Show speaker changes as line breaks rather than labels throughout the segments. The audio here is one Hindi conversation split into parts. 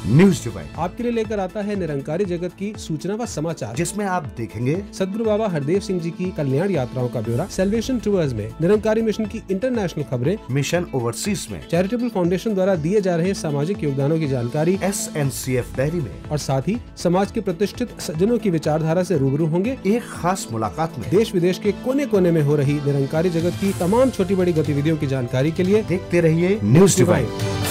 न्यूज डिवाइन
आपके लिए लेकर आता है निरंकारी जगत की सूचना व समाचार,
जिसमें आप देखेंगे
सदगुरु बाबा हरदेव सिंह जी की कल्याण यात्राओं का ब्यौरा, सेल्वेशन टूर्स में निरंकारी मिशन की इंटरनेशनल खबरें,
मिशन ओवरसीज में
चैरिटेबल फाउंडेशन द्वारा दिए जा रहे सामाजिक योगदानों की जानकारी,
SNCF डायरी में,
और साथ ही समाज के प्रतिष्ठित सज्जनों की विचारधारा से रूबरू होंगे।
एक खास मुलाकात में
देश विदेश के कोने कोने में हो रही निरंकारी जगत की तमाम छोटी बड़ी गतिविधियों की जानकारी के लिए
देखते रहिए न्यूज डिवाइन।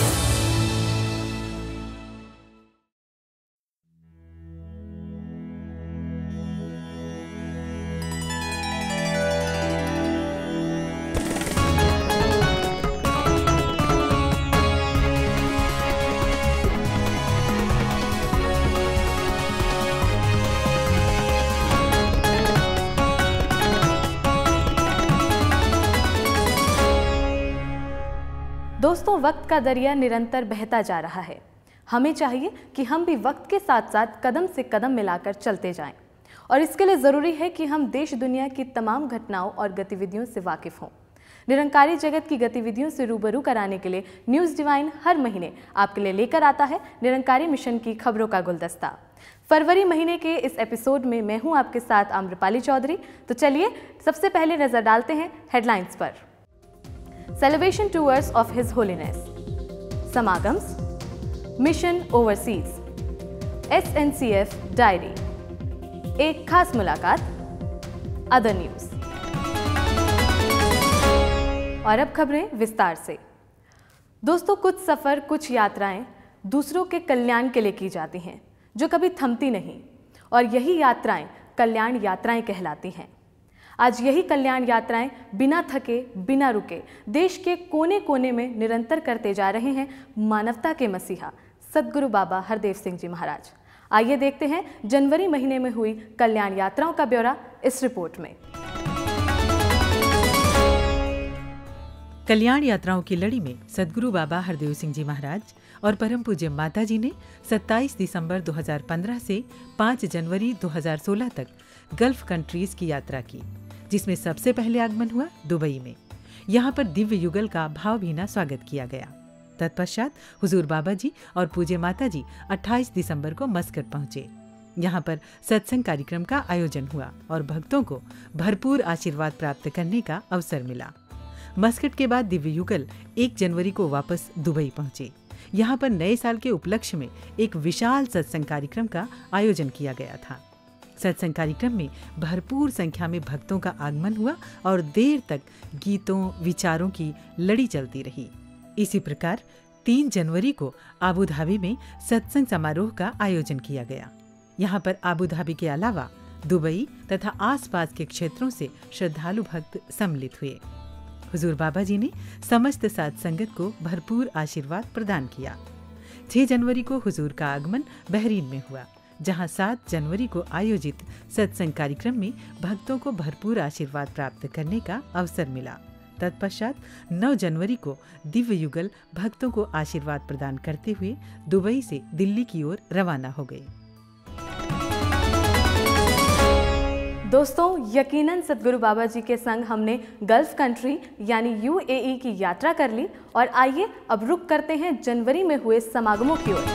दोस्तों, वक्त का दरिया निरंतर बहता जा रहा है। हमें चाहिए कि हम भी वक्त के साथ साथ कदम से कदम मिलाकर चलते जाएं। और इसके लिए ज़रूरी है कि हम देश दुनिया की तमाम घटनाओं और गतिविधियों से वाकिफ़ हों। निरंकारी जगत की गतिविधियों से रूबरू कराने के लिए न्यूज़ डिवाइन हर महीने आपके लिए लेकर आता है निरंकारी मिशन की खबरों का गुलदस्ता। फरवरी महीने के इस एपिसोड में मैं हूँ आपके साथ आम्रपाली चौधरी। तो चलिए सबसे पहले नज़र डालते हैं हेडलाइंस पर। Celebration tours of his holiness, समागम्स, मिशन ओवरसीज, SNCF डायरी, एक खास मुलाकात, अदर न्यूज। और अब खबरें विस्तार से। दोस्तों, कुछ सफर, कुछ यात्राएं दूसरों के कल्याण के लिए की जाती हैं, जो कभी थमती नहीं, और यही यात्राएं कल्याण यात्राएं कहलाती हैं। आज यही कल्याण यात्राएं बिना थके, बिना रुके देश के कोने कोने में निरंतर करते जा रहे हैं मानवता के मसीहा सदगुरु बाबा हरदेव सिंह जी महाराज। आइए देखते हैं जनवरी महीने में हुई कल्याण यात्राओं का ब्यौरा इस रिपोर्ट में।
कल्याण यात्राओं की लड़ी में सदगुरु बाबा हरदेव सिंह जी महाराज और परम पूज्य माता जी ने 27 दिसंबर 2015 से 5 जनवरी 2016 तक गल्फ कंट्रीज की यात्रा की, जिसमें सबसे पहले आगमन हुआ दुबई में। यहाँ पर दिव्य युगल का भावभीना स्वागत किया गया। तत्पश्चात हुजूर बाबा जी और पूज्य माता जी 28 दिसंबर को मस्कट पहुंचे। यहाँ पर सत्संग कार्यक्रम का आयोजन हुआ और भक्तों को भरपूर आशीर्वाद प्राप्त करने का अवसर मिला। मस्कट के बाद दिव्य युगल 1 जनवरी को वापस दुबई पहुंचे। यहाँ पर नए साल के उपलक्ष्य में एक विशाल सत्संग कार्यक्रम का आयोजन किया गया था। सत्संग कार्यक्रम में भरपूर संख्या में भक्तों का आगमन हुआ और देर तक गीतों, विचारों की लड़ी चलती रही। इसी प्रकार 3 जनवरी को आबू धाबी में सत्संग समारोह का आयोजन किया गया। यहाँ पर आबू धाबी के अलावा दुबई तथा आसपास के क्षेत्रों से श्रद्धालु भक्त सम्मिलित हुए। हुजूर बाबा जी ने समस्त साध संगत को भरपूर आशीर्वाद प्रदान किया। 6 जनवरी को हुजूर का आगमन बहरीन में हुआ, जहां 7 जनवरी को आयोजित सत्संग कार्यक्रम में भक्तों को भरपूर आशीर्वाद प्राप्त करने का अवसर मिला। तत्पश्चात 9 जनवरी को दिव्य युगल भक्तों को आशीर्वाद प्रदान करते हुए दुबई से दिल्ली की ओर रवाना हो गए।
दोस्तों, यकीनन सदगुरु बाबा जी के संग हमने गल्फ कंट्री यानी UAE की यात्रा कर ली, और आइए अब रुक करते हैं जनवरी में हुए समागमों की ओर।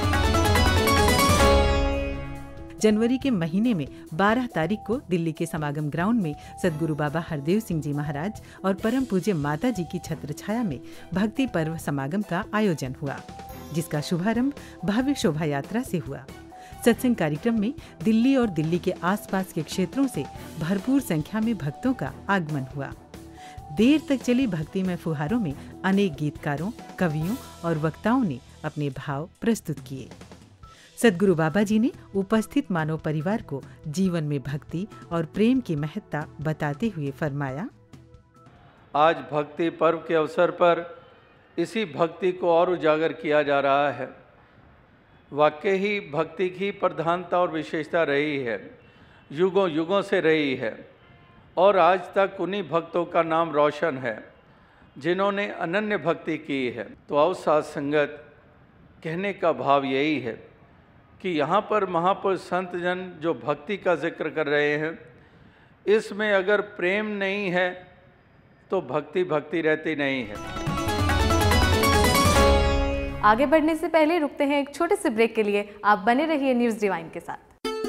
जनवरी के महीने में 12 तारीख को दिल्ली के समागम ग्राउंड में सदगुरु बाबा हरदेव सिंह जी महाराज और परम पूज्य माता जी की छत्र छाया में भक्ति पर्व समागम का आयोजन हुआ, जिसका शुभारंभ भव्य शोभा यात्रा से हुआ। सत्संग कार्यक्रम में दिल्ली और दिल्ली के आसपास के क्षेत्रों से भरपूर संख्या में भक्तों का आगमन हुआ। देर तक चली भक्तिमय फुहारों में अनेक गीतकारों, कवियों और वक्ताओं ने अपने भाव प्रस्तुत किए। सदगुरु बाबा जी ने उपस्थित मानव परिवार को जीवन में भक्ति और प्रेम की महत्ता बताते हुए फरमाया,
आज भक्ति पर्व के अवसर पर इसी भक्ति को और उजागर किया जा रहा है। वाकई ही भक्ति की प्रधानता और विशेषता रही है, युगों युगों से रही है, और आज तक उन्हीं भक्तों का नाम रोशन है जिन्होंने अनन्य भक्ति की है। तो आओ साध संगत, कहने का भाव यही है कि यहाँ पर महापुरुष संत जन जो भक्ति का जिक्र कर रहे हैं, इसमें अगर प्रेम नहीं है तो भक्ति भक्ति रहती नहीं है।
आगे बढ़ने से पहले रुकते हैं एक छोटे से ब्रेक के लिए। आप बने रहिए न्यूज़ डिवाइन के साथ।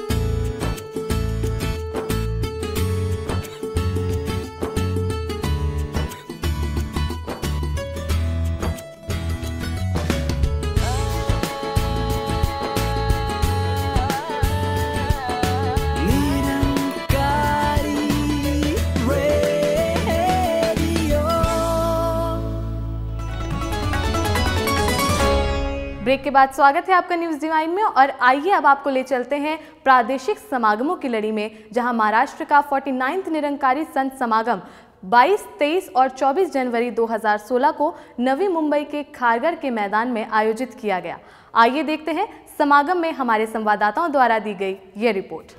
ब्रेक के बाद स्वागत है आपका न्यूज़ डिवाइन में। और आइए अब आपको ले चलते हैं प्रादेशिक समागमों की लड़ी में, जहां महाराष्ट्र का 49वां निरंकारी संत समागम 22, 23 और 24 जनवरी 2016 को नवी मुंबई के खारघर के मैदान में आयोजित किया गया। आइए देखते हैं समागम में हमारे संवाददाताओं द्वारा दी गई ये रिपोर्ट।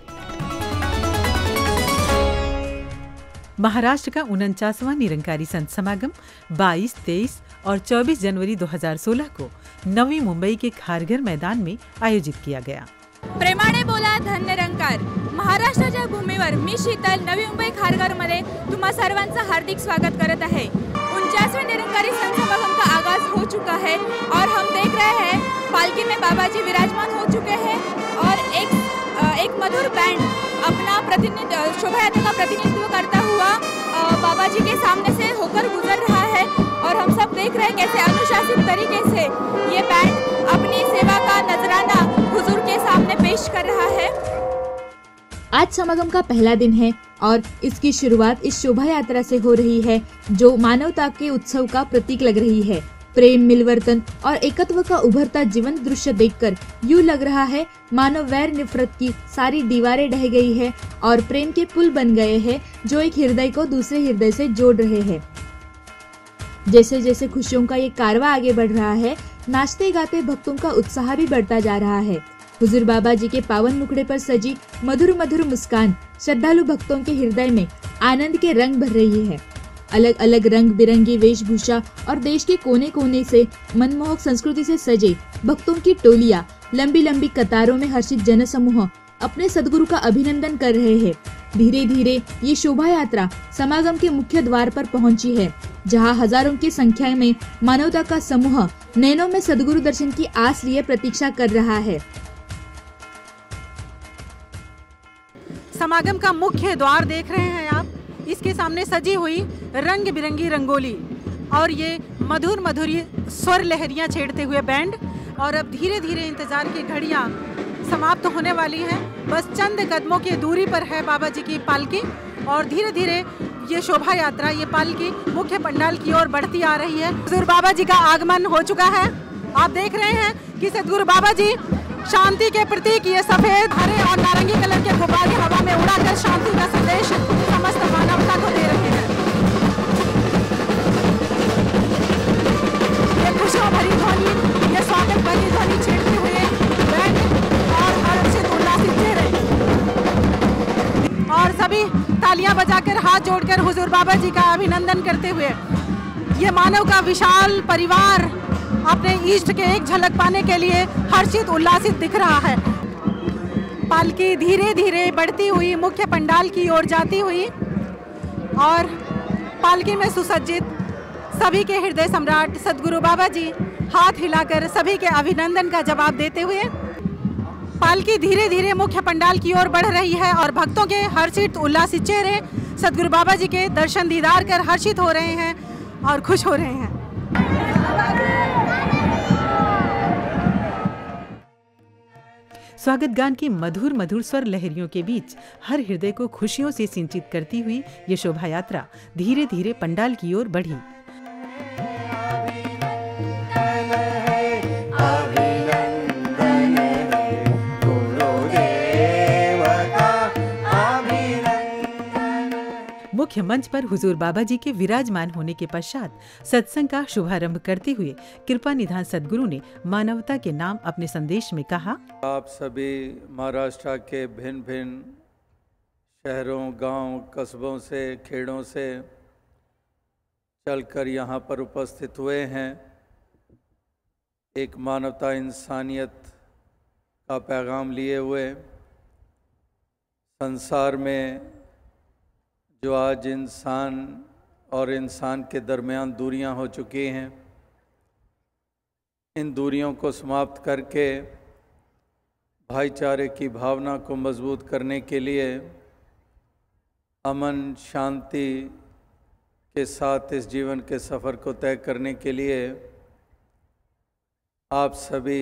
महाराष्ट्र का 49वां निरंकारी संत समागम 22, 23 और 24 जनवरी 2016 को नवी मुंबई के खारघर मैदान में आयोजित किया गया।
प्रेमाने बोला धन निरंकार। महाराष्ट्राच्या भूमीवर मी शीतल नवी मुंबई खारघरमध्ये तुम्हा सर्वांचं हार्दिक स्वागत करत आहे। 49वें निरंकारी संत समागम का आगाज हो चुका है और हम देख रहे हैं पालकी में बाबा जी विराजमान हो चुके हैं और एक मधुर बैंड अपना शोभा यात्रा का प्रतिनिधित्व करता हुआ बाबा जी के सामने से होकर गुजर रहा है और हम सब देख रहे हैं कैसे अनुशासित तरीके से ये बैंड अपनी सेवा का नजराना हुजूर के सामने पेश कर रहा है।
आज समागम का पहला दिन है और इसकी शुरुआत इस शोभा यात्रा से हो रही है जो मानवता के उत्सव का प्रतीक लग रही है। प्रेम, मिलवर्तन और एकत्व का उभरता जीवंत दृश्य देखकर यूं लग रहा है मानो वैर नफरत की सारी दीवारें ढह गई है और प्रेम के पुल बन गए हैं जो एक हृदय को दूसरे हृदय से जोड़ रहे हैं। जैसे जैसे खुशियों का ये कारवां आगे बढ़ रहा है, नाचते गाते भक्तों का उत्साह भी बढ़ता जा रहा है। हुजूर बाबा जी के पावन मुखड़े पर सजी मधुर मधुर मुस्कान श्रद्धालु भक्तों के हृदय में आनंद के रंग भर रही है। अलग अलग रंग बिरंगी वेशभूषा और देश के कोने कोने से मनमोहक संस्कृति से सजे भक्तों की टोलियां लंबी लंबी कतारों में हर्षित जनसमूह अपने सदगुरु का अभिनंदन कर रहे हैं। धीरे धीरे ये शोभा यात्रा समागम के मुख्य द्वार पर पहुंची है, जहां हजारों की संख्या में मानवता का समूह नैनों में सदगुरु दर्शन की आस लिए प्रतीक्षा कर रहा है।
समागम का मुख्य द्वार देख रहे हैं आप। इसके सामने सजी हुई रंग बिरंगी रंगोली और ये मधुर मधुर स्वर लहरियां छेड़ते हुए बैंड। और अब धीरे धीरे इंतजार की घड़ियां समाप्त होने वाली हैं। बस चंद कदमों की दूरी पर है बाबा जी की पालकी और धीरे धीरे ये शोभा यात्रा, ये पालकी मुख्य पंडाल की ओर बढ़ती आ रही है। हुजूर बाबा जी का आगमन हो चुका है। आप देख रहे हैं कि सदगुरु बाबा जी शांति के प्रतीक ये सफेद, हरे और नारंगी कलर के गुब्बारे हवा में उड़ाकर शांति का संदेश समस्त मानवता को दे रहे हैं। ये खुशियों भरी ध्वनि, ये स्वागत भरी ध्वनि छेड़ते हुए बैंड और हर्षित उल्लासित चेहरे और सभी तालियां बजाकर हाथ जोड़कर हुजूर बाबा जी का अभिनंदन करते हुए ये मानव का विशाल परिवार अपने इष्ट के एक झलक पाने के लिए हर्षित उल्लासित दिख रहा है। पालकी धीरे धीरे बढ़ती हुई मुख्य पंडाल की ओर जाती हुई और पालकी में सुसज्जित सभी के हृदय सम्राट सदगुरु बाबा जी हाथ हिलाकर सभी के अभिनंदन का जवाब देते हुए पालकी धीरे धीरे मुख्य पंडाल की ओर बढ़ रही है और भक्तों के हर्षित उल्लासित चेहरे सदगुरु बाबा जी के दर्शन दीदार कर हर्षित हो रहे हैं और खुश हो रहे हैं।
स्वागत गान की मधुर मधुर स्वर लहरियों के बीच हर हृदय को खुशियों से सिंचित करती हुई ये शोभा यात्रा धीरे धीरे पंडाल की ओर बढ़ी। मुख्य मंच पर हुजूर बाबा जी के विराजमान होने के पश्चात सत्संग का शुभारंभ करते हुए कृपा निधान सदगुरु ने मानवता के नाम अपने संदेश में कहा,
आप सभी महाराष्ट्र के भिन्न भिन्न शहरों, गांव, कस्बों से, खेड़ों से चलकर यहाँ पर उपस्थित हुए हैं। एक मानवता, इंसानियत का पैगाम लिए हुए संसार में जो आज इंसान और इंसान के दरमियान दूरियां हो चुकी हैं, इन दूरियों को समाप्त करके भाईचारे की भावना को मजबूत करने के लिए अमन शांति के साथ इस जीवन के सफ़र को तय करने के लिए आप सभी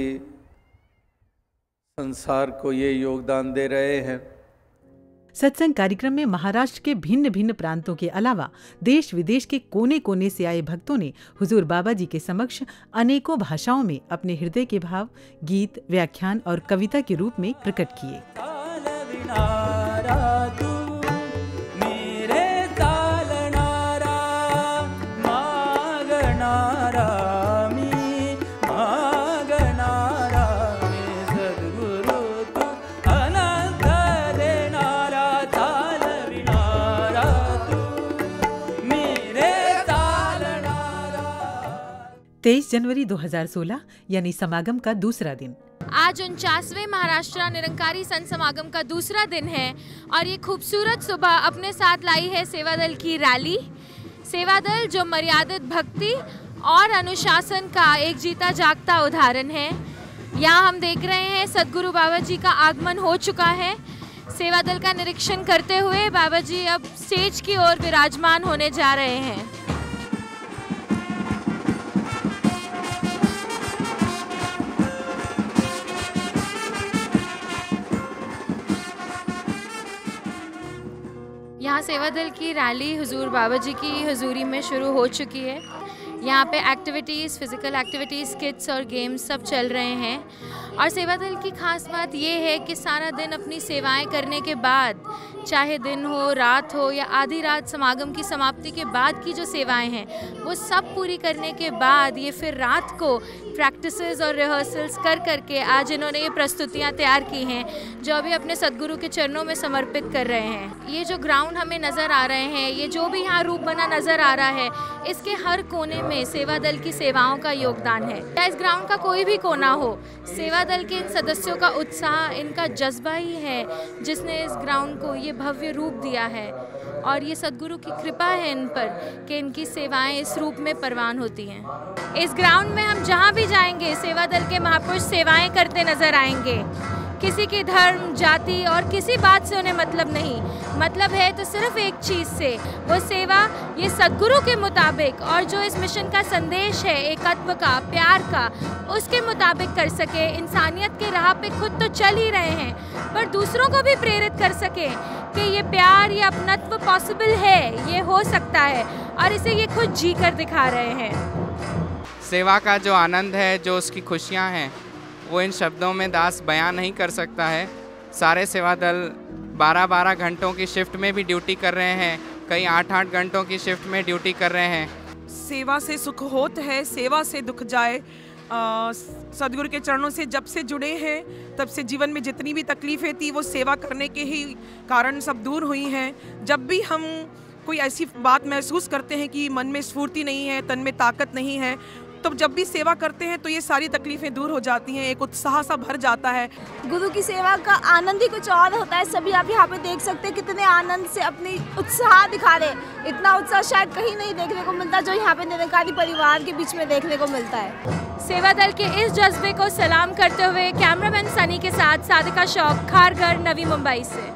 संसार को ये योगदान दे रहे हैं।
सत्संग कार्यक्रम में महाराष्ट्र के भिन्न भिन्न प्रांतों के अलावा देश विदेश के कोने कोने से आए भक्तों ने हुजूर बाबा जी के समक्ष अनेकों भाषाओं में अपने हृदय के भाव गीत, व्याख्यान और कविता के रूप में प्रकट किए। तेईस जनवरी 2016 यानी समागम का दूसरा दिन।
आज 49वें महाराष्ट्र निरंकारी संत समागम का दूसरा दिन है और ये खूबसूरत सुबह अपने साथ लाई है सेवा दल की रैली। सेवा दल जो मर्यादित भक्ति और अनुशासन का एक जीता जागता उदाहरण है। यहाँ हम देख रहे हैं सदगुरु बाबा जी का आगमन हो चुका है। सेवा दल का निरीक्षण करते हुए बाबा जी अब स्टेज की ओर विराजमान होने जा रहे हैं। यहाँ सेवा दल की रैली हुजूर बाबा जी की हुजूरी में शुरू हो चुकी है। यहाँ पे एक्टिविटीज़, फिज़िकल एक्टिविटीज़, किड्स और गेम्स सब चल रहे हैं। और सेवा दल की खास बात ये है कि सारा दिन अपनी सेवाएं करने के बाद, चाहे दिन हो, रात हो या आधी रात समागम की समाप्ति के बाद की जो सेवाएं हैं वो सब पूरी करने के बाद ये फिर रात को प्रैक्टिसेस और रिहर्सल्स कर करके आज इन्होंने ये प्रस्तुतियाँ तैयार की हैं जो अभी अपने सदगुरु के चरणों में समर्पित कर रहे हैं। ये जो ग्राउंड हमें नज़र आ रहे हैं, ये जो भी यहाँ रूप बना नज़र आ रहा है, इसके हर कोने में सेवा दल की सेवाओं का योगदान है। या इस ग्राउंड का कोई भी कोना हो, सेवा दल के इन सदस्यों का उत्साह, इनका जज्बा ही है जिसने इस ग्राउंड को ये भव्य रूप दिया है। और ये सदगुरु की कृपा है इन पर कि इनकी सेवाएं इस रूप में परवान होती हैं। इस ग्राउंड में हम जहाँ भी जाएंगे सेवा दल के महापुरुष सेवाएं करते नजर आएंगे। किसी की धर्म, जाति और किसी बात से उन्हें मतलब नहीं, मतलब है तो सिर्फ एक चीज़ से, वो सेवा ये सदगुरु के मुताबिक और जो इस मिशन का संदेश है एकत्व का, प्यार का, उसके मुताबिक कर सके। इंसानियत के राह पे खुद तो चल ही रहे हैं पर दूसरों को भी प्रेरित कर सके कि ये प्यार, ये अपनत्व पॉसिबल है, ये हो सकता है और इसे ये खुद जी कर दिखा रहे हैं।
सेवा का जो आनंद है, जो उसकी खुशियाँ हैं, वो इन शब्दों में दास बयां नहीं कर सकता है। सारे सेवा दल 12-12 घंटों की शिफ्ट में भी ड्यूटी कर रहे हैं, कई 8-8 घंटों की शिफ्ट में ड्यूटी कर रहे हैं।
सेवा से सुख होत है, सेवा से दुख जाए। सदगुरु के चरणों से जब से जुड़े हैं तब से जीवन में जितनी भी तकलीफ़ें थी वो सेवा करने के ही कारण सब दूर हुई हैं। जब भी हम कोई ऐसी बात महसूस करते हैं कि मन में स्फूर्ति नहीं है, तन में ताकत नहीं है, तो जब भी सेवा करते हैं तो ये सारी तकलीफ़ें दूर हो जाती हैं, एक उत्साह सा भर जाता है।
गुरु की सेवा का आनंद ही कुछ और होता है। सभी आप यहाँ पे देख सकते हैं कितने आनंद से अपनी उत्साह दिखा रहे। इतना उत्साह शायद कहीं नहीं देखने को मिलता जो यहाँ पे निरंकारी परिवार के बीच में देखने को मिलता है।
सेवा दल के इस जज्बे को सलाम करते हुए कैमरामैन सनी के साथ सादिका शौक, खारघर, नवी मुंबई से।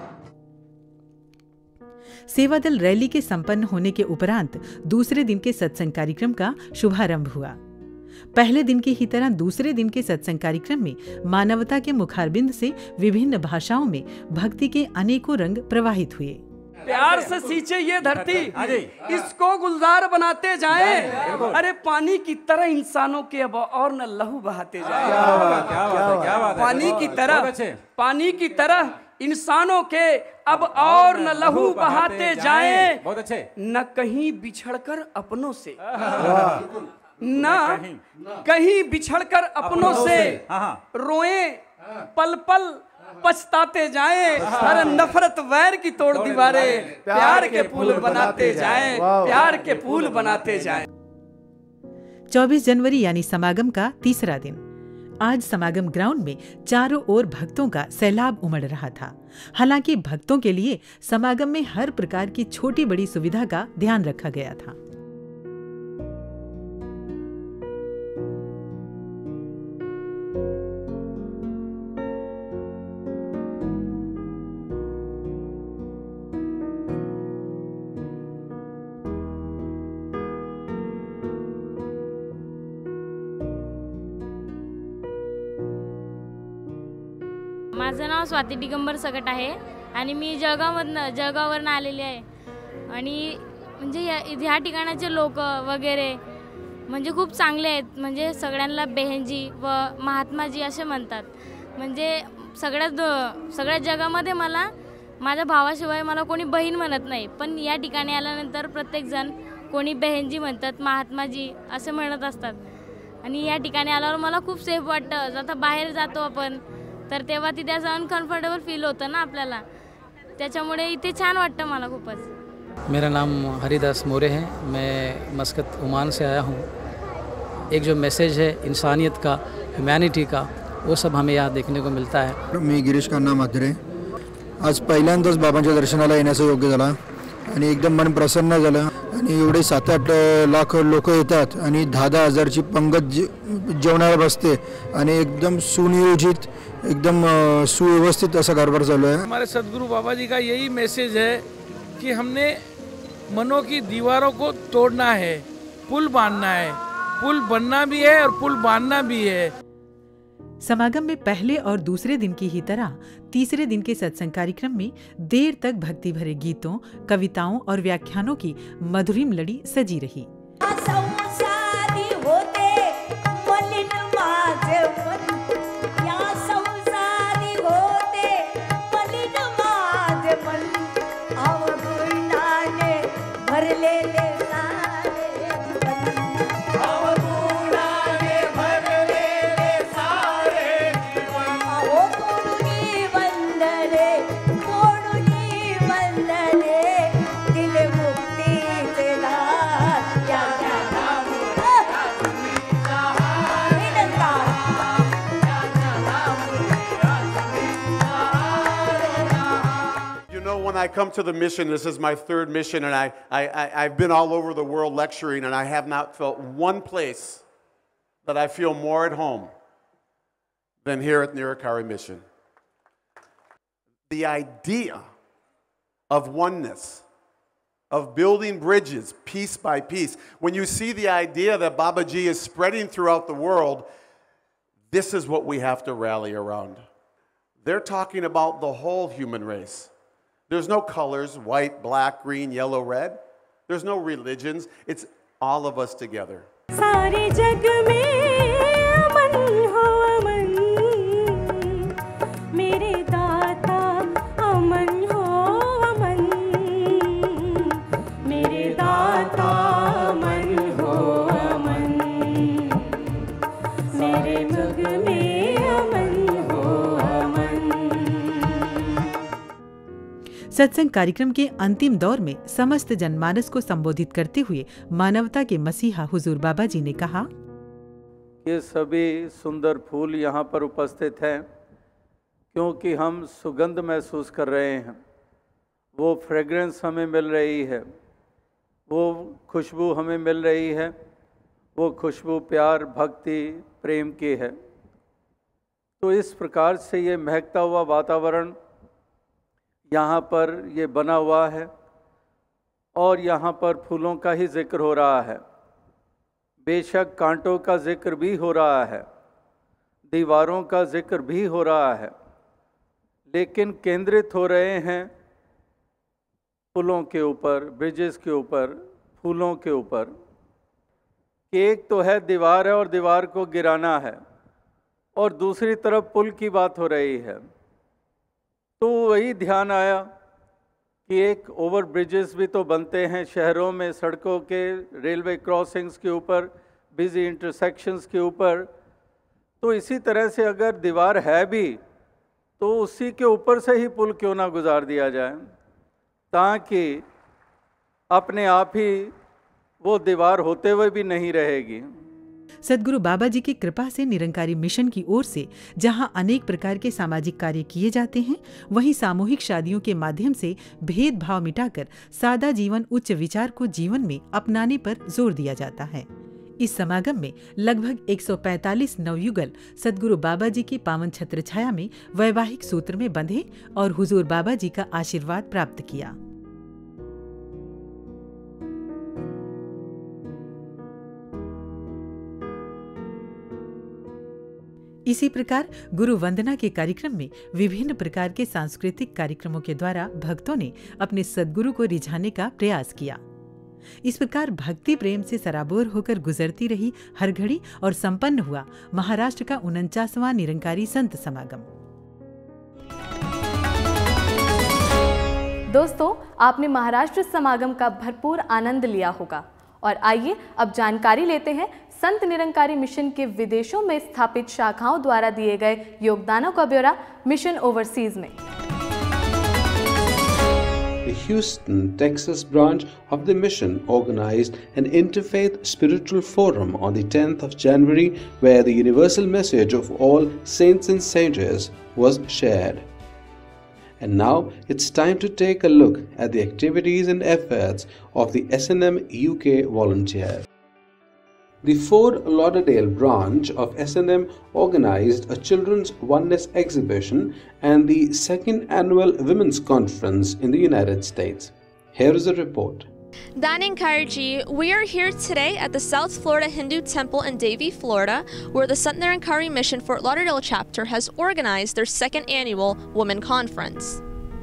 सेवा दल रैली के संपन्न होने के उपरांत दूसरे दिन के सत्संग कार्यक्रम का शुभारंभ हुआ। पहले दिन की ही तरह दूसरे दिन के सत्संग कार्यक्रम में मानवता के मुखारबिंद से विभिन्न भाषाओं में भक्ति के अनेकों रंग प्रवाहित हुए।
प्यार से सींचे ये धरती, इसको गुलजार बनाते जाएं। अरे पानी की तरह इंसानों के अब और न लहू बहाते जाएं। पानी की तरह इंसानों के अब और न लहू बहाते जाएं। न कहीं बिछड़कर अपनों से, न कहीं बिछड़कर अपनों से रोएं, पल पल पछताते जाएं। हर नफरत वैर की तोड़ दीवारें, प्यार के पुल बनाते जाएं, प्यार के पुल बनाते जाएं।
24 जनवरी यानी समागम का तीसरा दिन। आज समागम ग्राउंड में चारों ओर भक्तों का सैलाब उमड़ रहा था। हालांकि भक्तों के लिए समागम में हर प्रकार की छोटी बड़ी सुविधा का ध्यान रखा गया था।
माझं नाव स्वाती दिगंबर सकट आहे आणि मी जळगाववरून आलेली आहे. आणि म्हणजे ह्या ठिकाणाचे लोक वगैरे म्हणजे खूप चांगले आहेत. म्हणजे सगळ्यांना बहनजी व महात्माजी असे म्हणतात. म्हणजे सगळ्या जगामध्ये मला माझ्या भावाशिवाय मला कोणी बहीण म्हणत नाही, पण या ठिकाणी आल्यानंतर प्रत्येकजण कोणी बहनजी म्हणतात, महात्माजी असे म्हणत असतात. आणि या ठिकाणी आल्यावर मला खूप सेफ वाटतं. आता बाहेर जातो आपण तर तेव्हा तिथे असं अनकम्फर्टेबल फील होतं ना आपल्याला, त्याच्यामुळे इथे छान वाटतं मला खूपच.
मेरा नाम हरिदास मोरे है, मैं मस्कत ओमान से आया हूँ. एक जो मैसेज है इंसानियत का, ह्यूमैनिटी का, वो सब हमें यहाँ देखने को मिलता है.
मी गिरीश खन्ना म्हात्रे. आज पहिल्यांदाच बाबांच्या दर्शनाला येण्याचं योग्य झाला आणि एकदम मन प्रसन्न झालं. आणि एवढे 7-8 लाख लोक येतात आणि 10-10 हजारची पंगत जेवणाला बसते आणि एकदम सुनियोजित, एकदम सुव्यवस्थित असा कारभार चालू आहे.
हमारे सदगुरु बाबा जी का यही मैसेज है कि हमने मनों की दीवारों को तोड़ना है, पुल बांधना है. पुल बनना भी है और पुल बांधना भी है.
समागम में पहले और दूसरे दिन की ही तरह तीसरे दिन के सत्संग कार्यक्रम में देर तक भक्ति भरे गीतों, कविताओं और व्याख्यानों की मधुरिम लड़ी सजी रही.
When I come to the mission, this is my 3rd mission, and I've been all over the world lecturing, and I have not felt one place that I feel more at home than here at Nirikari Mission. The idea of oneness, of building bridges piece by piece, when you see the idea that Babaji is spreading throughout the world, this is what we have to rally around. They're talking about the whole human race. There's no colors, white, black, green, yellow, red. There's no religions. It's all of us together.
सारे जग में अमन हो अमन, मेरे दाता अमन हो अमन, मेरे दाता अमन हो अमन, मेरे जग में अमन हो अमन.
सत्संग कार्यक्रम के अंतिम दौर में समस्त जनमानस को संबोधित करते हुए मानवता के मसीहा हुजूर बाबा जी ने कहा,
ये सभी सुंदर फूल यहाँ पर उपस्थित हैं क्योंकि हम सुगंध महसूस कर रहे हैं. वो फ्रेग्रेंस हमें मिल रही है, वो खुशबू हमें मिल रही है. वो खुशबू प्यार, भक्ति, प्रेम की है. तो इस प्रकार से ये महकता हुआ वातावरण यहाँ पर ये बना हुआ है और यहाँ पर फूलों का ही जिक्र हो रहा है. बेशक कांटों का जिक्र भी हो रहा है, दीवारों का जिक्र भी हो रहा है, लेकिन केंद्रित हो रहे हैं पुलों के ऊपर, ब्रिजेस के ऊपर, फूलों के ऊपर. कि एक तो है दीवार है और दीवार को गिराना है, और दूसरी तरफ पुल की बात हो रही है. तो वही ध्यान आया कि एक ओवर ब्रिजेस भी तो बनते हैं शहरों में, सड़कों के, रेलवे क्रॉसिंग्स के ऊपर, बिजी इंटरसेक्शंस के ऊपर. तो इसी तरह से अगर दीवार है भी तो उसी के ऊपर से ही पुल क्यों ना गुजार दिया जाए, ताकि अपने आप ही वो दीवार होते हुए भी नहीं रहेगी.
सदगुरु बाबा जी की कृपा से निरंकारी मिशन की ओर से जहां अनेक प्रकार के सामाजिक कार्य किए जाते हैं, वहीं सामूहिक शादियों के माध्यम से भेदभाव मिटाकर सादा जीवन, उच्च विचार को जीवन में अपनाने पर जोर दिया जाता है. इस समागम में लगभग 145 नवयुगल सदगुरु बाबा जी की पावन छत्र छाया में वैवाहिक सूत्र में बंधे और हुजूर बाबा जी का आशीर्वाद प्राप्त किया. इसी प्रकार गुरु वंदना के कार्यक्रम में विभिन्न प्रकार के सांस्कृतिक कार्यक्रमों के द्वारा भक्तों ने अपने सद्गुरु को रिझाने का प्रयास किया। इस प्रकार भक्ति प्रेम से सराबोर होकर गुजरती रही हर घड़ी और संपन्न हुआ महाराष्ट्र का 49वां निरंकारी संत समागम।
दोस्तों, आपने महाराष्ट्र समागम का भरपूर आनंद लिया होगा और आइए अब जानकारी लेते हैं संत निरंकारी मिशन के विदेशों में स्थापित शाखाओं द्वारा दिए गए योगदानों का ब्यौरा मिशन ओवरसीज में।
The Houston, Texas branch of the mission organized an interfaith spiritual forum on the 10th of January where the universal message of all saints and sages was shared. And now it's time to take a look at the activities and efforts of the S&M UK volunteer. The Fort Lauderdale branch of S&M organized a children's oneness exhibition and the second annual women's conference in the United States. Here is a report.
Daninkari, we are here today at the South Florida Hindu Temple in Davie, Florida, where the Sant Nirankari Mission Fort Lauderdale chapter has organized their second annual Women Conference.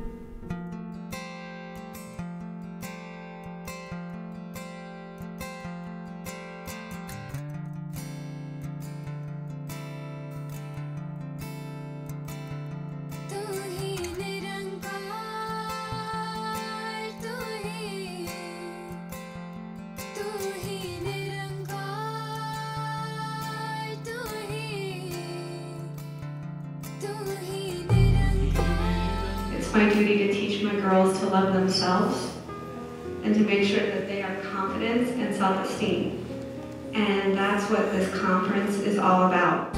It's my duty to teach my girls to love themselves and to make sure that they have confidence and self-esteem. And that's what this conference is all about.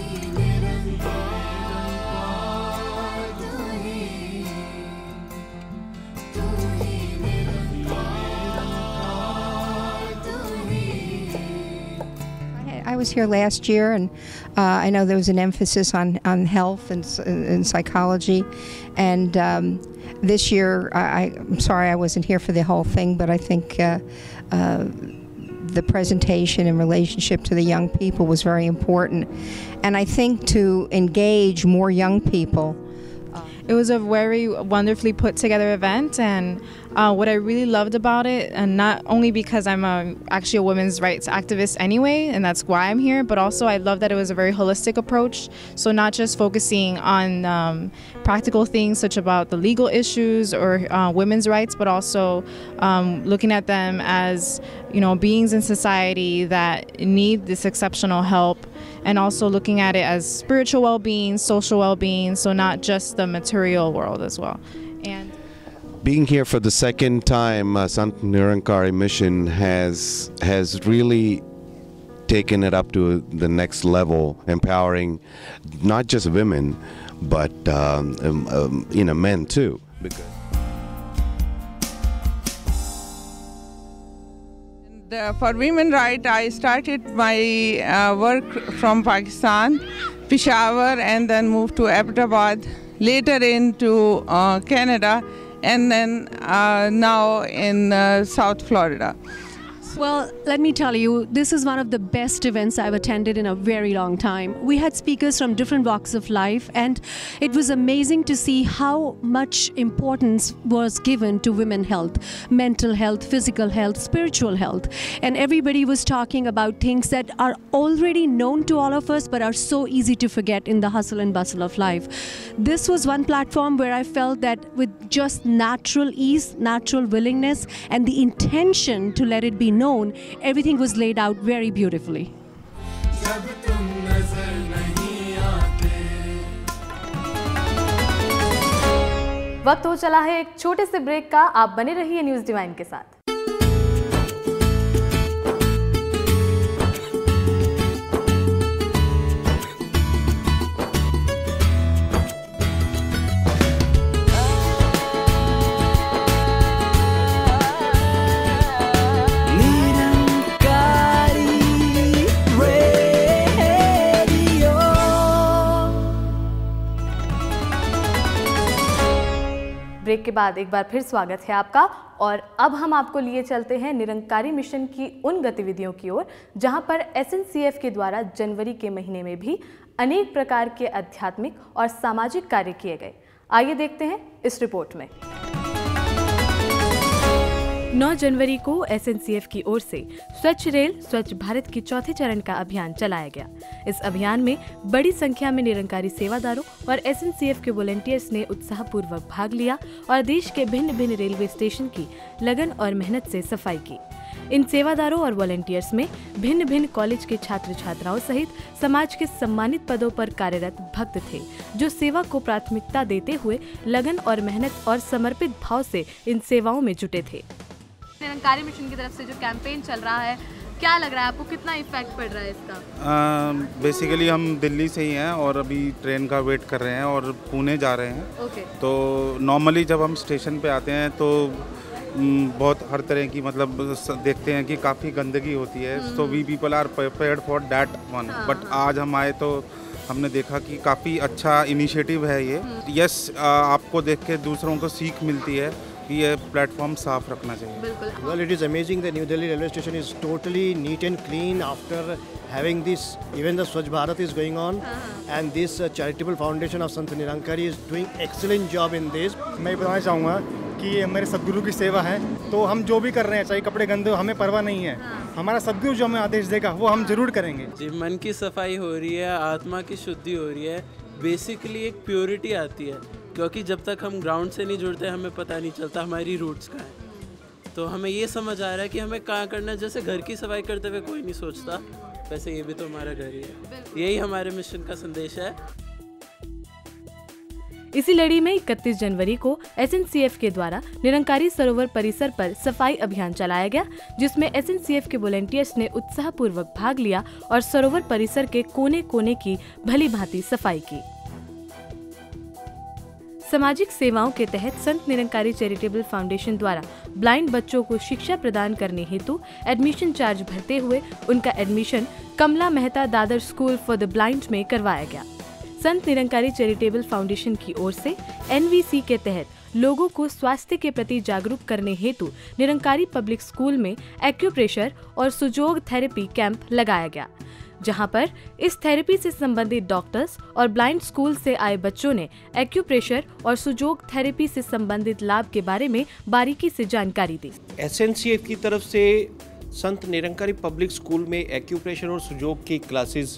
I was here last year, and I know there was an emphasis on health and psychology. And this year, I'm sorry I wasn't here for the whole thing, but I think the presentation in relationship to the young people was very important. And I think to engage more young people.
It was a very wonderfully put together event, and what I really loved about it, and not only because I'm actually a women's rights activist anyway, and that's why I'm here, but also I love that it was a very holistic approach. So not just focusing on practical things such about the legal issues or women's rights, but also looking at them as, you know, beings in society that need this exceptional help, and also looking at it as spiritual well-being, social well-being, so not just the material world as well. And
being here for the second time, Sant Nirankari Mission has really taken it up to the next level, empowering not just women, but men too.
For women rights, I started my work from Pakistan, Peshawar, and then moved to Ahmedabad, later into Canada, and then now in South Florida.
Well, let me tell you, this is one of the best events I've attended in a very long time. We had speakers from different walks of life, and it was amazing to see how much importance was given to women's health, mental health, physical health, spiritual health. And everybody was talking about things that are already known to all of us, but are so easy to forget in the hustle and bustle of life. This was one platform where I felt that with just natural ease, natural willingness, and the intention to let it be known, everything was laid out very beautifully.
वक्त हो चला है एक छोटे से ब्रेक का। आप बने रहिए न्यूज़ डिवाइन के साथ। ब्रेक के बाद एक बार फिर स्वागत है आपका, और अब हम आपको लिए चलते हैं निरंकारी मिशन की उन गतिविधियों की ओर जहां पर SNCF के द्वारा जनवरी के महीने में भी अनेक प्रकार के आध्यात्मिक और सामाजिक कार्य किए गए। आइए देखते हैं इस रिपोर्ट में। 9 जनवरी को एसएनसीएफ की ओर से स्वच्छ रेल स्वच्छ भारत के चौथे चरण का अभियान चलाया गया। इस अभियान में बड़ी संख्या में निरंकारी सेवादारों और एसएनसीएफ के वॉलंटियर्स ने उत्साहपूर्वक भाग लिया और देश के भिन्न भिन्न रेलवे स्टेशन की लगन और मेहनत से सफाई की। इन सेवादारों और वॉलंटियर्स में भिन्न भिन्न कॉलेज के छात्र छात्राओं सहित समाज के सम्मानित पदों पर कार्यरत भक्त थे, जो सेवा को प्राथमिकता देते हुए लगन और मेहनत और समर्पित भाव से इन सेवाओं में जुटे थे।
निरंकारी मिशन की तरफ से जो कैंपेन चल रहा है, क्या लग रहा है आपको, कितना इफेक्ट पड़ रहा है इसका?
बेसिकली हम दिल्ली से ही हैं और अभी ट्रेन का वेट कर रहे हैं और पुणे जा रहे हैं। तो नॉर्मली जब हम स्टेशन पे आते हैं तो बहुत हर तरह की मतलब देखते हैं कि काफ़ी गंदगी होती है। So we people are prepared for that one. But आज हम आए तो हमने देखा कि काफ़ी अच्छा इनिशिएटिव है ये। यस, आपको देख के दूसरों को सीख मिलती है कि ये प्लेटफॉर्म साफ रखना चाहिए।
Well, it is amazing that New Delhi railway station is totally neat and clean after having this. Even the Swachh Bharat is going on, and this charitable foundation of Sant Nirankari is doing excellent job in this.
मैं बताना चाहूँगा कि ये मेरे सदगुरु की सेवा है, तो हम जो भी कर रहे हैं, चाहे कपड़े गंदे हो, हमें परवाह नहीं है। हमारा सदगुरु जो हमें आदेश देगा वो हम जरूर करेंगे।
जी, मन की सफाई हो रही है, आत्मा की शुद्धि हो रही है, बेसिकली एक प्योरिटी आती है, क्योंकि जब तक हम ग्राउंड से नहीं जुड़ते हमें पता नहीं चलता हमारी रूट्स कहाँ हैं। तो हमें ये समझ आ रहा है कि हमें कहाँ करना है। जैसे घर की सफाई करते हुए कोई नहीं सोचता, वैसे ये भी तो हमारा घर ही है। यही हमारे मिशन का संदेश है।
इसी लड़ी में 31 जनवरी को एसएनसीएफ के द्वारा निरंकारी सरोवर परिसर पर सफाई अभियान चलाया गया, जिसमें एसएनसीएफ के वॉलंटियर्स ने उत्साहपूर्वक भाग लिया और सरोवर परिसर के कोने कोने की भली भांति सफाई की। सामाजिक सेवाओं के तहत संत निरंकारी चैरिटेबल फाउंडेशन द्वारा ब्लाइंड बच्चों को शिक्षा प्रदान करने हेतु एडमिशन चार्ज भरते हुए उनका admission Kamla Mehta Dadar school for the blind में करवाया गया। संत निरंकारी चैरिटेबल फाउंडेशन की ओर से एनवीसी के तहत लोगों को स्वास्थ्य के प्रति जागरूक करने हेतु निरंकारी पब्लिक स्कूल में एक्यूप्रेशर और सुजोग थेरेपी कैंप लगाया गया, जहां पर इस थेरेपी से संबंधित डॉक्टर्स और ब्लाइंड स्कूल से आए बच्चों ने एक्यूप्रेशर और सुजोग थेरेपी से संबंधित लाभ के बारे में बारीकी से जानकारी दी।
एसएनसीएफ की तरफ से संत निरंकारी पब्लिक स्कूल में एक्यूप्रेशर और सुजोग की क्लासेस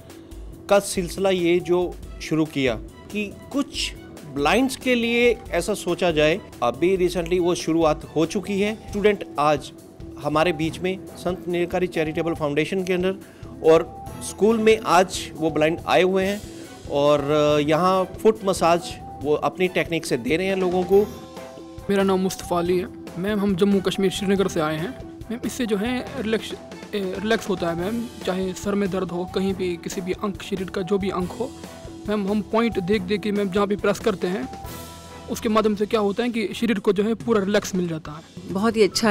का सिलसिला ये जो शुरू किया कि कुछ ब्लाइंड्स के लिए ऐसा सोचा जाए। अभी रिसेंटली वो शुरुआत हो चुकी है। स्टूडेंट आज हमारे बीच में संत निरंकारी चैरिटेबल फाउंडेशन के अंदर और स्कूल में आज वो ब्लाइंड आए हुए हैं और यहाँ फुट मसाज वो अपनी टेक्निक से दे रहे हैं लोगों को।
मेरा नाम मुस्तफ़ा अली है मैम, हम जम्मू कश्मीर श्रीनगर से आए हैं मैम। इससे जो है रिलैक्स होता है मैम, चाहे सर में दर्द हो, कहीं भी किसी भी अंग शरीर का जो भी अंग हो मैम, हम पॉइंट देख देख के मैम जहाँ भी प्रेस करते हैं उसके माध्यम से क्या होता है कि शरीर को जो है पूरा रिलैक्स मिल जाता है।
बहुत ही अच्छा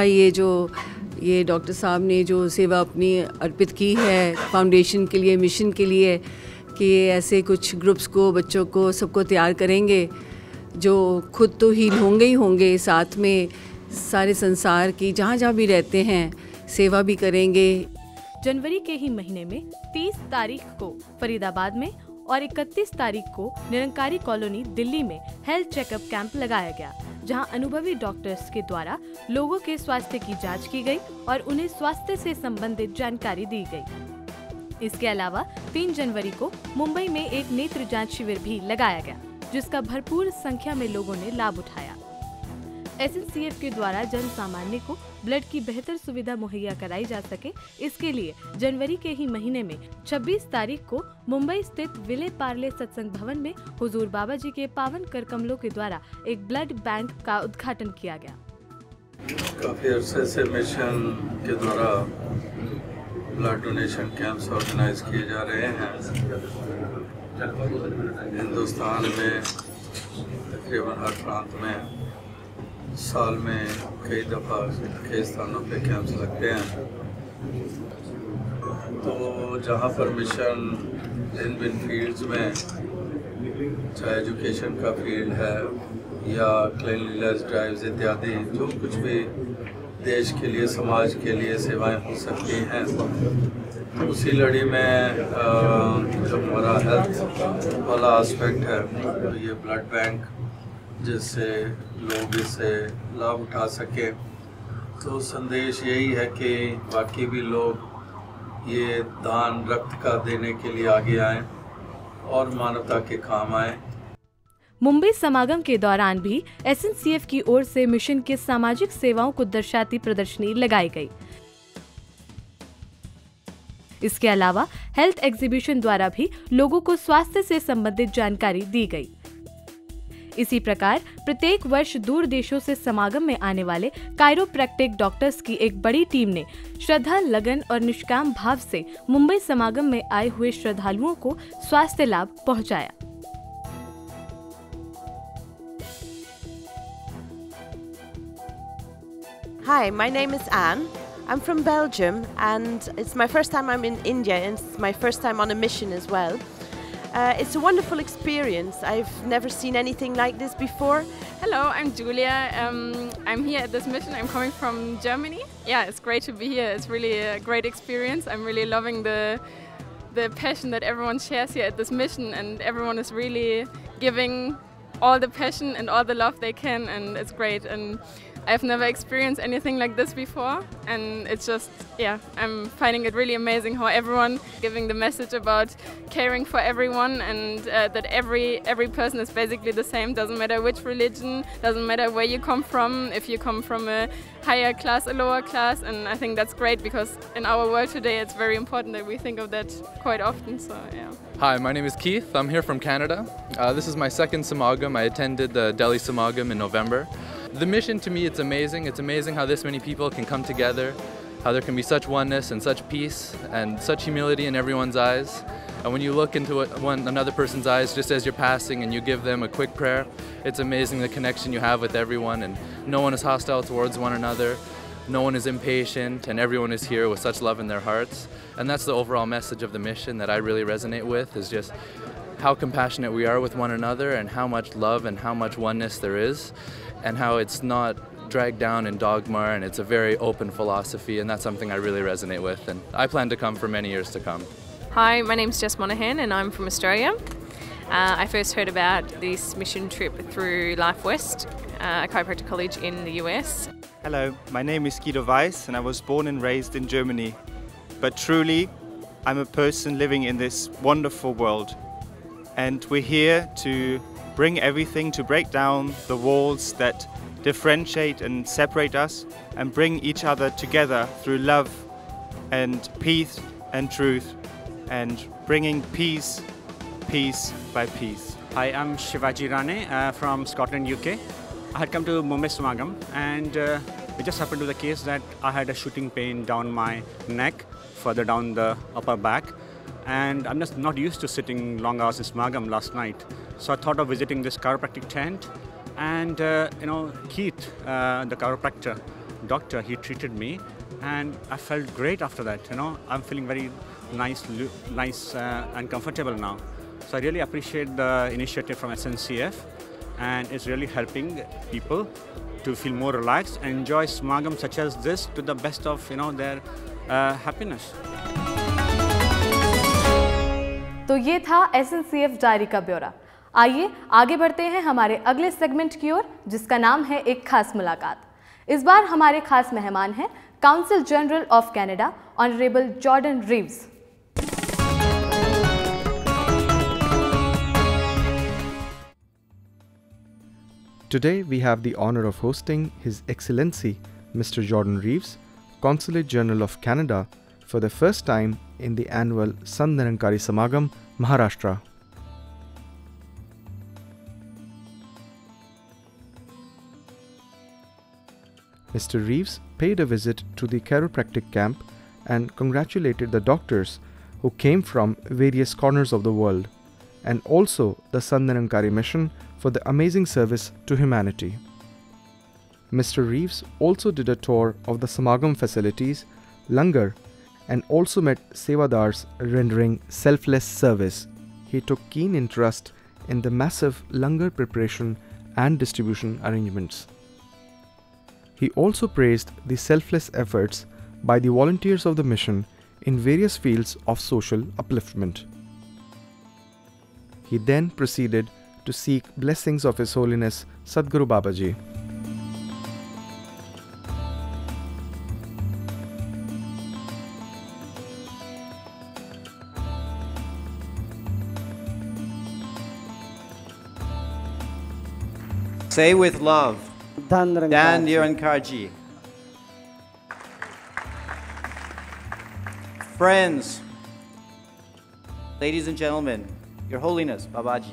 ये डॉक्टर साहब ने जो सेवा अपनी अर्पित की है फाउंडेशन के लिए, मिशन के लिए, कि ऐसे कुछ ग्रुप्स को, बच्चों को, सबको तैयार करेंगे जो खुद तो हील होंगे ही होंगे, साथ में सारे संसार की जहाँ जहाँ भी रहते हैं सेवा भी करेंगे।
जनवरी के ही महीने में 30 तारीख को फरीदाबाद में और 31 तारीख को निरंकारी कॉलोनी दिल्ली में हेल्थ चेकअप कैंप लगाया गया, जहां अनुभवी डॉक्टर्स के द्वारा लोगों के स्वास्थ्य की जांच की गई और उन्हें स्वास्थ्य से संबंधित जानकारी दी गई। इसके अलावा 3 जनवरी को मुंबई में एक नेत्र जांच शिविर भी लगाया गया, जिसका भरपूर संख्या में लोगों ने लाभ उठाया। एसएनसीएफ के द्वारा जन सामान्य को ब्लड की बेहतर सुविधा मुहैया कराई जा सके, इसके लिए जनवरी के ही महीने में 26 तारीख को मुंबई स्थित विले पार्ले सत्संग भवन में हुजूर बाबा जी के पावन कर कमलों के द्वारा एक ब्लड बैंक का उद्घाटन किया गया।
काफ़ी अरसे से मिशन के द्वारा ब्लड डोनेशन कैंप्स ऑर्गेनाइज किए जा रहे हैं। हिंदुस्तान में तकरीबन हर प्रांत में साल में कई दफ़ा कई स्थानों पे कैंप्स लगते हैं। तो जहाँ पर मिशन इन बिन फील्ड्स में, चाहे एजुकेशन का फील्ड है या क्लीनलीनेस ड्राइव्स इत्यादि, जो कुछ भी देश के लिए, समाज के लिए सेवाएं हो सकती हैं, उसी लड़ी में जो हमारा हेल्थ वाला एस्पेक्ट है, तो ये ब्लड बैंक जिससे लोग इससे लाभ उठा सके, तो संदेश यही है कि बाकी भी लोग ये दान रक्त का देने के लिए आगे आएं और मानवता के काम आएं।
मुंबई समागम के दौरान भी एसएनसीएफ की ओर से मिशन के सामाजिक सेवाओं को दर्शाती प्रदर्शनी लगाई गई। इसके अलावा हेल्थ एग्जीबिशन द्वारा भी लोगों को स्वास्थ्य से संबंधित जानकारी दी गई। इसी प्रकार प्रत्येक वर्ष दूर देशों से समागम में आने वाले कायरोप्रैक्टिक डॉक्टर्स की एक बड़ी टीम ने श्रद्धा, लगन और निष्काम भाव से मुंबई समागम में आए हुए श्रद्धालुओं को स्वास्थ्य लाभ पहुंचाया।
Hi, my name is Anne. I'm from Belgium and it's my first time I'm in India and it's my first time on a mission as well. It's a wonderful experience. I've never seen anything like this before.
Hello, I'm Julia. I'm here at this mission. I'm coming from Germany. Yeah, it's great to be here. It's really a great experience. I'm really loving the passion that everyone shares here at this mission, and everyone is really giving all the passion and all the love they can, and it's great. And I've never experienced anything like this before, and it's just, yeah, I'm finding it really amazing how everyone giving the message about caring for everyone, and that every person is basically the same. Doesn't matter which religion, doesn't matter where you come from, if you come from a higher class, a lower class, and I think that's great because in our world today it's very important that we think of that quite often. So yeah.
Hi, my name is Keith. I'm here from Canada. This is my second Samagam. I attended the Delhi Samagam in November. The mission, to me, it's amazing. It's amazing how this many people can come together, how there can be such oneness and such peace and such humility in everyone's eyes. And when you look into another person's eyes just as you're passing and you give them a quick prayer, it's amazing the connection you have with everyone, and no one is hostile towards one another. No one is impatient, and everyone is here with such love in their hearts. And that's the overall message of the mission that I really resonate with, is just how compassionate we are with one another and how much love and how much oneness there is, and how it's not dragged down in dogma, and it's a very open philosophy, and that's something I really resonate with, and I plan to come for many years to come.
Hi, my name's Jess Monaghan and I'm from Australia. I first heard about this mission trip through Life West, a chiropractic college in the US.
Hello, my name is Guido Weiss and I was born and raised in Germany. But truly, I'm a person living in this wonderful world. And we're here to bring everything, to break down the walls that differentiate and separate us, and bring each other together through love and peace and truth, and bringing peace, piece by piece.
Hi, I'm Shivaji Rane from Scotland, UK. I had come to Mumbai Samagam, and it just happened to the case that I had a shooting pain down my neck, further down the upper back, and I'm just not used to sitting long hours in Samagam last night. So I thought of visiting this chiropractic tent, and Keith, the chiropractor doctor, he treated me, and I felt great after that. I'm feeling very nice and comfortable now. So I really appreciate the initiative from SNCF, and it's really helping people to feel more relaxed and enjoy Samagam such as this to the best of their happiness.
तो ये था SNCF डायरी का ब्यौरा। आइए आगे बढ़ते हैं हमारे अगले सेगमेंट की ओर, जिसका नाम है एक खास मुलाकात। इस बार हमारे खास मेहमान हैं council general of Canada honourable Jordan Reeves.
Today we have the honor of hosting His Excellency Mr. Jordan Reeves, Consulate General of Canada, for the first time in the annual Sant Nirankari Samagam, Maharashtra. Mr. Reeves paid a visit to the chiropractic camp and congratulated the doctors who came from various corners of the world, and also the Sant Nirankari mission for the amazing service to humanity. Mr. Reeves also did a tour of the Samagam facilities, Langar, and also met Sevadars rendering selfless service. He took keen interest in the massive Langar preparation and distribution arrangements. He also praised the selfless efforts by the volunteers of the mission in various fields of social upliftment. He then proceeded to seek blessings of His Holiness Sadhguru Babaji.
Say with love, Dan Nirankarji. Friends, ladies and gentlemen, Your Holiness Babaji,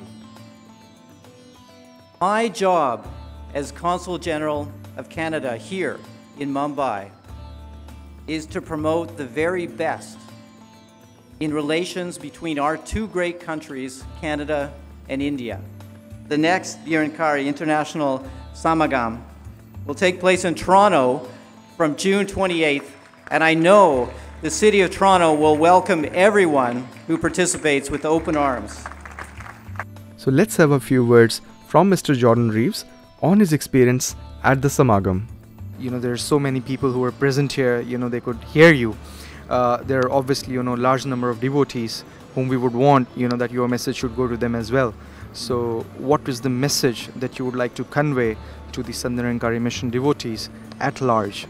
my job as Consul General of Canada here in Mumbai is to promote the very best in relations between our two great countries, Canada and India. The next Nirankari International Samagam will take place in Toronto from June 28th, and I know the City of Toronto will welcome everyone who participates with open arms.
So let's have a few words from Mr. Jordan Reeves on his experience at the Samagam.
You know, there are so many people who are present here, you know, they could hear you. There are obviously, you know, large number of devotees whom we would want, you know, that your message should go to them as well. So what is the message that you would like to convey to the Sant Nirankari Mission devotees at large?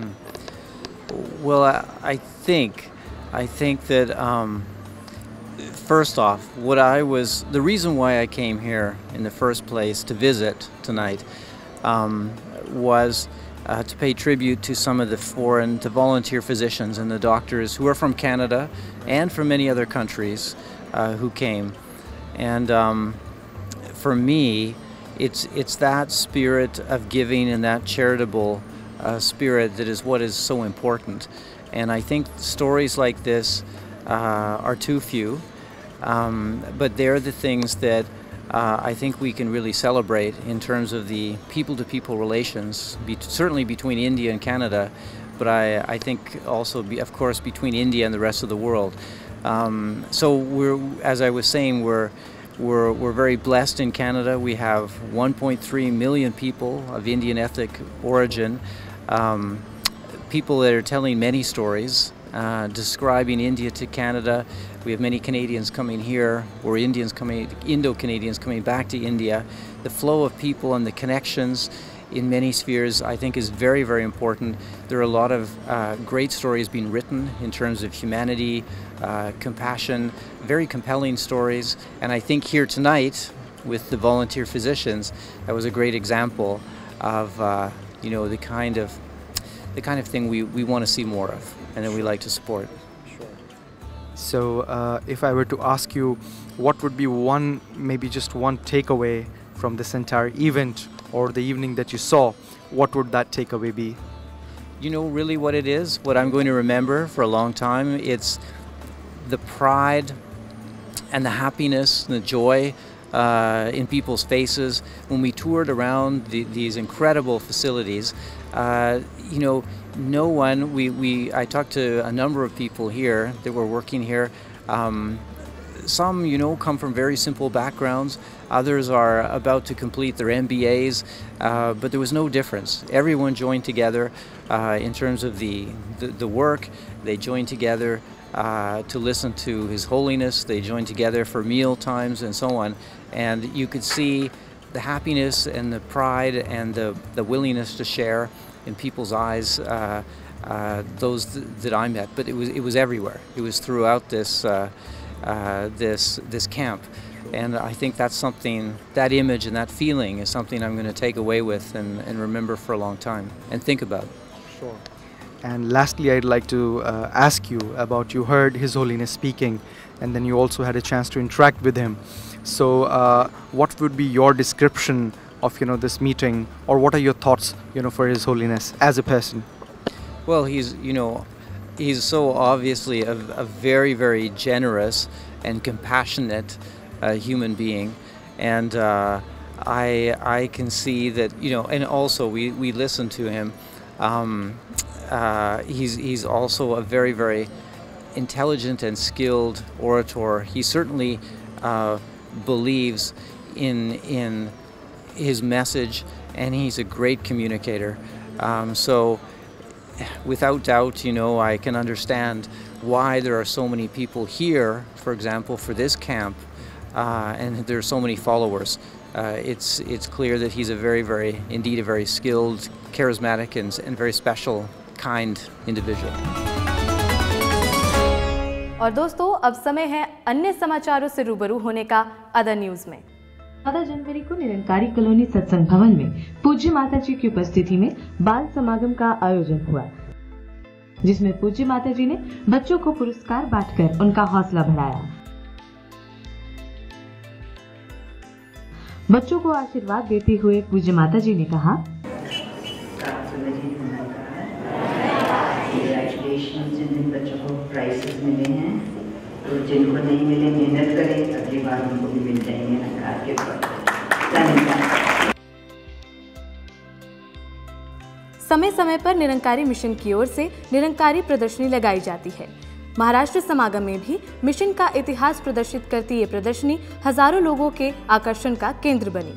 Well, I think that first off, the reason why I came here in the first place to visit tonight was to pay tribute to some of the volunteer physicians and the doctors who are from Canada and from many other countries who came. And for me, it's that spirit of giving and that charitable spirit that is what is so important. And I think stories like this are too few, but they're the things that I think we can really celebrate in terms of the people-to-people relations, certainly between India and Canada, but I think also, of course, between India and the rest of the world. So as I was saying, we're very blessed in Canada. We have 1.3 million people of Indian ethnic origin, people that are telling many stories, describing India to Canada. We have many Canadians coming here, or Indo-Canadians coming back to India. The flow of people and the connections in many spheres, I think, is very, very important. There are a lot of great stories being written in terms of humanity, compassion, very compelling stories. And I think here tonight, with the volunteer physicians, that was a great example of you know, the kind of thing we want to see more of, and that we like to support.
So if I were to ask you, what would be maybe just one takeaway from this entire event or the evening that you saw, what would that takeaway be?
You know, really what it is, what I'm going to remember for a long time, it's the pride and the happiness and the joy in people's faces when we toured around these incredible facilities. You know, no one, I talked to a number of people here that were working here. Some, you know, come from very simple backgrounds. Others are about to complete their MBAs, but there was no difference. Everyone joined together in terms of the work. They joined together to listen to His Holiness. They joined together for meal times and so on. And you could see the happiness and the pride and the willingness to share in people's eyes, those that I met. But it was everywhere. It was throughout this camp. And I think that's something, that image and that feeling is something I'm going to take away with and remember for a long time and think about.
Sure. And lastly, I'd like to ask you about, you heard His Holiness speaking, and then you also had a chance to interact with him. So what would be your description of, you know, this meeting, or what are your thoughts, you know, for His Holiness as a person?
Well, he's so obviously a very, very generous and compassionate human being, and I can see that, you know, and also we listen to him. He's also a very, very intelligent and skilled orator. He certainly believes in his message, and he's a great communicator. So without doubt, you know, I can understand why there are so many people here, for example, for this camp, and there are so many followers. It's clear that he's a indeed a very skilled, charismatic, and very special, kind individual.
और दोस्तों, अब समय है अन्य समाचारों से रूबरू होने का अदर न्यूज में।
14 जनवरी को निरंकारी कॉलोनी सत्संग भवन में पूज्य माता जी की उपस्थिति में बाल समागम का आयोजन हुआ, जिसमें पूज्य माता जी ने बच्चों को पुरस्कार बांटकर उनका हौसला बढ़ाया। बच्चों को आशीर्वाद देते हुए पूज्य माता जी ने कहा,
जिन बच्चों को प्राइजेस मिले हैं, तो जिनको नहीं मिले मेहनत करें, अगली बार उनको भी मिल जाएंगे निरंकार के तौर।
समय समय पर निरंकारी मिशन की ओर से निरंकारी प्रदर्शनी लगाई जाती है। महाराष्ट्र समागम में भी मिशन का इतिहास प्रदर्शित करती ये प्रदर्शनी हजारों लोगों के आकर्षण का केंद्र बनी।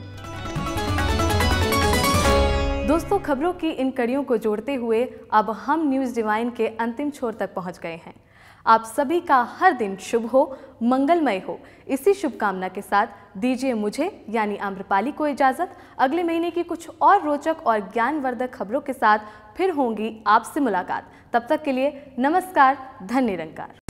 दोस्तों, खबरों की इन कड़ियों को जोड़ते हुए अब हम न्यूज़ डिवाइन के अंतिम छोर तक पहुंच गए हैं। आप सभी का हर दिन शुभ हो, मंगलमय हो। इसी शुभकामना के साथ दीजिए मुझे यानी आम्रपाली को इजाजत। अगले महीने की कुछ और रोचक और ज्ञानवर्धक खबरों के साथ फिर होंगी आपसे मुलाकात। तब तक के लिए नमस्कार, धन्य निरंकार।